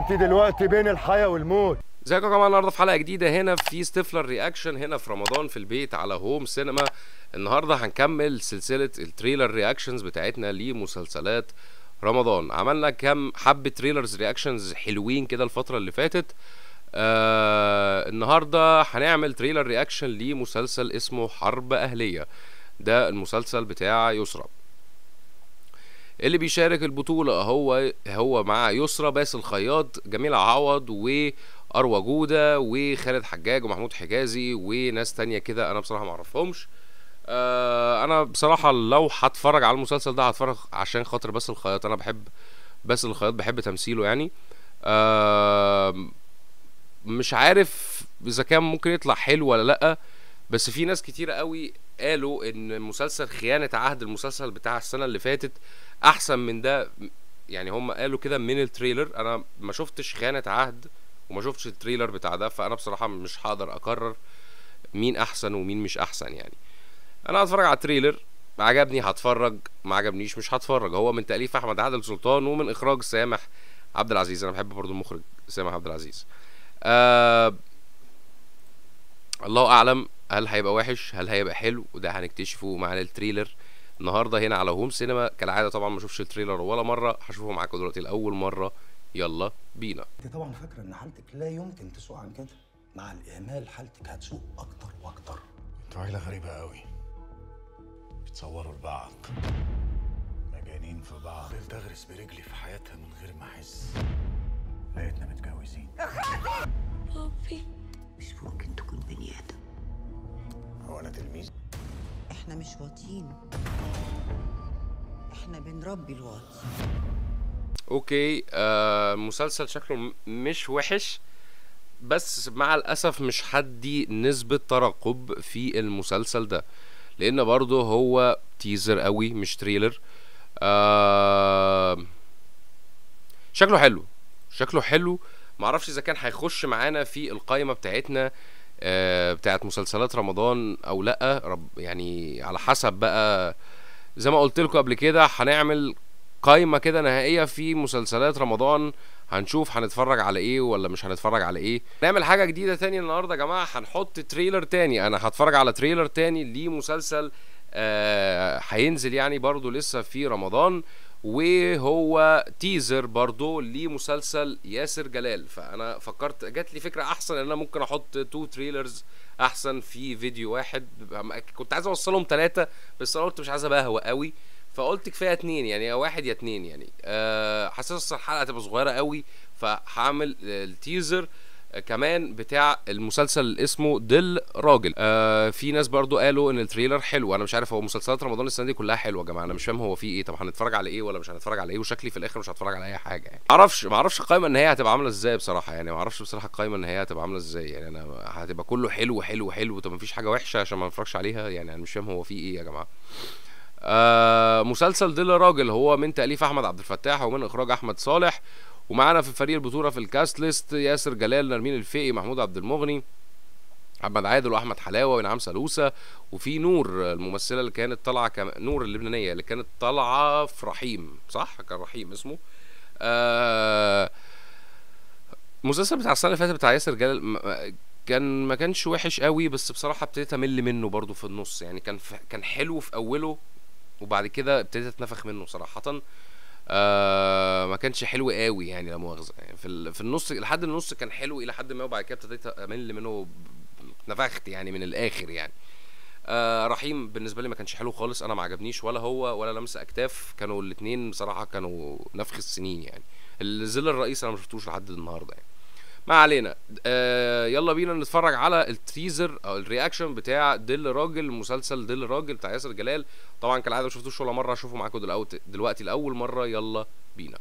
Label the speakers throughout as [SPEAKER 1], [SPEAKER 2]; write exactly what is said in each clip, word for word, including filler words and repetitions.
[SPEAKER 1] انت دلوقتي بين الحياه والموت.
[SPEAKER 2] ازيكم يا جماعه؟ النهارده في حلقه جديده هنا في ستيفلر رياكشن، هنا في رمضان في البيت على هوم سينما. النهارده هنكمل سلسله التريلر رياكشنز بتاعتنا لمسلسلات رمضان. عملنا كام حبه تريلرز رياكشنز حلوين كده الفتره اللي فاتت. آه النهارده هنعمل تريلر رياكشن لمسلسل اسمه حرب اهليه. ده المسلسل بتاع يسرا اللي بيشارك البطولة هو هو مع يسرا، باسل الخياط، جميلة عوض، وأروى جودة، وخالد حجاج، ومحمود حجازي، وناس تانية كده أنا بصراحة معرفهمش. آه أنا بصراحة لو هتفرج على المسلسل ده هتفرج عشان خاطر باسل الخياط. أنا بحب باسل الخياط، بحب تمثيله يعني. آه مش عارف إذا كان ممكن يطلع حلو ولا لأ، بس في ناس كتيرة قوي قالوا ان مسلسل خيانة عهد، المسلسل بتاع السنة اللي فاتت، احسن من ده. يعني هم قالوا كده من التريلر. انا ما شفتش خيانة عهد وما شفتش التريلر بتاع ده، فانا بصراحة مش هقدر اقرر مين احسن ومين مش احسن. يعني انا هتفرج على التريلر، عجبني هتفرج، ما عجبنيش مش هتفرج. هو من تأليف احمد عادل سلطان ومن اخراج سامح عبد العزيز. انا بحب برضو المخرج سامح عبد العزيز. آه الله اعلم هل هيبقى وحش هل هيبقى حلو، وده هنكتشفه معانا التريلر النهارده هنا على هوم سينما. كالعاده طبعا ما اشوفش التريلر ولا مره، هشوفه معاكم دلوقتي لاول مره. يلا بينا.
[SPEAKER 3] انت طبعا فاكره ان حالتك لا يمكن تسوء عن كده. مع الاهمال حالتك هتسوء اكتر واكتر.
[SPEAKER 4] انتوا عيله غريبه قوي، بتصوروا لبعض، مجانين في بعض. فضلت اغرس برجلي في حياتها من غير ما احس، لقيتنا متجوزين.
[SPEAKER 5] بابي مش ممكن تكون بني ادم.
[SPEAKER 4] هو انا تلميذ؟
[SPEAKER 5] احنا مش واطيين، احنا بنربي الواطي.
[SPEAKER 2] اوكي. آه مسلسل شكله م- مش وحش، بس مع الاسف مش هدي نسبة ترقب في المسلسل ده، لان برضه هو تيزر قوي مش تريلر. آه شكله حلو شكله حلو معرفش اذا كان هيخش معانا في القائمة بتاعتنا آه بتاعت مسلسلات رمضان او لا. رب يعني على حسب بقى، زي ما قلت لكم قبل كده هنعمل قائمة كده نهائية في مسلسلات رمضان، هنشوف هنتفرج على ايه ولا مش هنتفرج على ايه. نعمل حاجة جديدة تاني النهاردة يا جماعة، هنحط تريلر تاني. انا هتفرج على تريلر تاني لمسلسل آه هينزل يعني برضو لسه في رمضان، وهو تيزر برضو لمسلسل ياسر جلال. فانا فكرت، جات لي فكرة احسن ان انا ممكن احط تو تريلرز احسن في فيديو واحد. كنت عايز اوصلهم ثلاثة بس انا قلت مش عايز ابهوى قوي، فقلت كفايه اتنين، يعني يا واحد يا اتنين يعني. أه حاسس الحلقه هتبقى صغيره قوي، فهعمل التيزر كمان بتاع المسلسل اللي اسمه دل راجل. أه في ناس برضو قالوا ان التريلر حلو. انا مش عارف، هو مسلسلات رمضان السنه دي كلها حلوه يا جماعه، انا مش فاهم هو في ايه. طب هنتفرج على ايه ولا مش هنتفرج على ايه؟ وشكلي في الاخر مش هتفرج على اي حاجه يعني. معرفش معرفش القائمه النهائيه هتبقى عامله ازاي بصراحه، يعني معرفش بصراحه القائمه النهائيه هتبقى عامله ازاي. يعني انا هتبقى كله حلو حلو حلو، طب مفيش حاجه وحشه عشان ما نتفرجش عليها؟ يعني انا مش فاهم هو في ايه يا جماعه. آه مسلسل دل راجل هو من تأليف احمد عبد الفتاح ومن اخراج احمد صالح، ومعانا في فريق البطوله في الكاست ليست ياسر جلال، نرمين الفقي، محمود عبد المغني، محمد عادل، واحمد حلاوه، وانعام سلوسه، وفي نور الممثله اللي كانت طالعه كم... نور اللبنانيه اللي كانت طالعه في رحيم، صح كان رحيم اسمه. آه المسلسل بتاع السنه اللي فاتت بتاع ياسر جلال كان ما كانش وحش قوي، بس بصراحه ابتديت امل منه برضو في النص. يعني كان ف... كان حلو في اوله، وبعد كده ابتديت اتنفخ منه صراحه. آه ما كانش حلو قوي يعني، لا مؤاخذه. يعني في في النص لحد النص كان حلو الى حد ما، وبعد كده ابتديت امل منه، اتنفخت يعني من الاخر يعني. آه رحيم بالنسبه لي ما كانش حلو خالص، انا ما عجبنيش ولا هو ولا لمس اكتاف. كانوا الاثنين بصراحه كانوا نفخ السنين يعني. الظل الرئيس انا ما شفتوش لحد النهارده يعني. ما علينا. آه يلا بينا نتفرج على التريزر او الرياكشن بتاع دل راجل، مسلسل دل راجل بتاع ياسر جلال. طبعا كالعاده ما شفتوش ولا مره، اشوفه معاكم دلوقتي دلوقتي لاول مره. يلا بينا.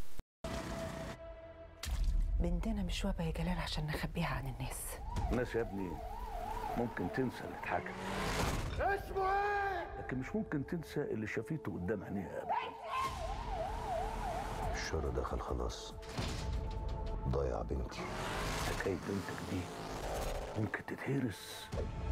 [SPEAKER 6] بنتنا مش وابا يا جلال عشان نخبيها عن الناس.
[SPEAKER 7] الناس يا ابني ممكن تنسى اللي اتحكى، اسمه ايه؟ لكن مش ممكن تنسى اللي شافته قدام عينيها ابدا. الشر دخل خلاص، ضيع بنتي. حكايه بنتك دي ممكن تتهرس.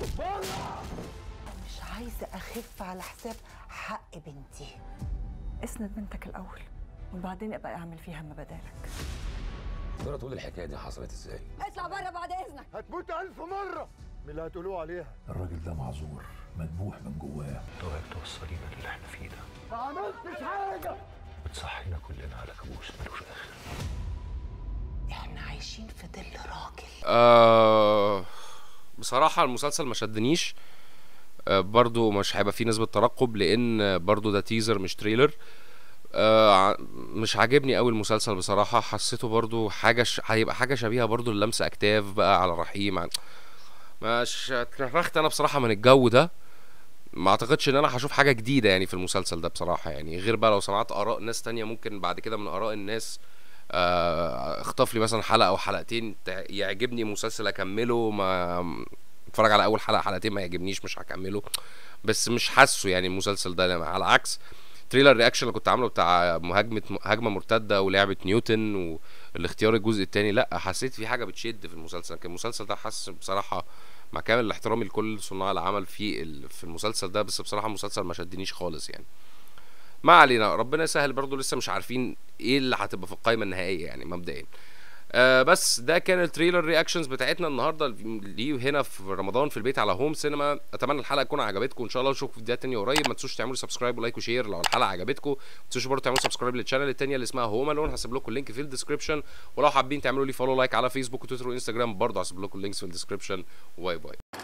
[SPEAKER 6] مش عايزه اخف على حساب حق بنتي.
[SPEAKER 8] اسند بنتك الاول وبعدين ابقى اعمل فيها ما بدالك. تقدر تقول الحكايه دي حصلت ازاي؟
[SPEAKER 5] اطلع بره بعد اذنك.
[SPEAKER 1] هتموت ألف مرة من اللي هتقولوه عليها.
[SPEAKER 4] الراجل ده معذور، مذبوح من جواه. اوعك توصلينا للي احنا فيه ده.
[SPEAKER 1] ما عملتش حاجة.
[SPEAKER 4] بتصحينا كلنا على كابوس ملوش اخر.
[SPEAKER 6] احنا عايشين في ظل راجل.
[SPEAKER 2] آه بصراحة المسلسل ما شدنيش. آه برضو مش هيبقى فيه نسبة ترقب لان برضو ده تيزر مش تريلر. آه مش عاجبني قوي المسلسل بصراحة. حسيته برضو حاجة ش... هيبقى حاجة شبيهة برضو للمس اكتاف بقى على رحيم. مش اتنفخت انا بصراحة من الجو ده. ما اعتقدش ان انا هشوف حاجة جديدة يعني في المسلسل ده بصراحة، يعني غير بقى لو سمعت اراء ناس تانية ممكن بعد كده من اراء الناس آه اخطف لي مثلا حلقة او حلقتين يعجبني مسلسل اكمله، ما اتفرج على اول حلقة حلقتين ما يعجبنيش مش هكمله. بس مش حاسه يعني المسلسل ده، على عكس تريلر رياكشن اللي كنت عامله بتاع مهاجمة هجمة مرتدة ولعبة نيوتن والاختيار الجزء التاني، لا حسيت في حاجة بتشد في المسلسل. لكن المسلسل ده حاسس بصراحة مع كامل الاحترام لكل صناع العمل في في المسلسل ده، بس بصراحة المسلسل ما شدنيش خالص يعني. ما علينا، ربنا يسهل. برضو لسه مش عارفين ايه اللي هتبقى في القائمة النهائية يعني مبدئيا. آه بس ده كان التريلر رياكشنز بتاعتنا النهارده ليه هنا في رمضان في البيت على هوم سينما. اتمنى الحلقه تكون عجبتكم، ان شاء الله نشوفكم في فيديوهات تانية قريب. ما تنسوش تعملوا سبسكرايب ولايك وشير لو الحلقه عجبتكم. ما تنسوش برضه تعملوا سبسكرايب للشانل التانية اللي اسمها هوم الون، هسيب لكم اللينك في الديسكربشن. ولو حابين تعملوا لي فولو لايك على فيسبوك وتويتر وانستجرام برضه هسيب لكم اللينكس في الديسكربشن. باي باي.